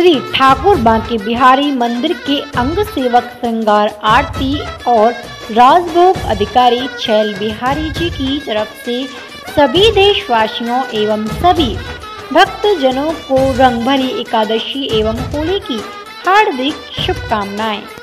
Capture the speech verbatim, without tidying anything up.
श्री ठाकुर बांके बिहारी मंदिर के अंग सेवक श्रृंगार आरती और राजभोग अधिकारी छैल बिहारी जी की तरफ से सभी देशवासियों एवं सभी भक्तजनों को रंगभरी एकादशी एवं होली की हार्दिक शुभकामनाएं।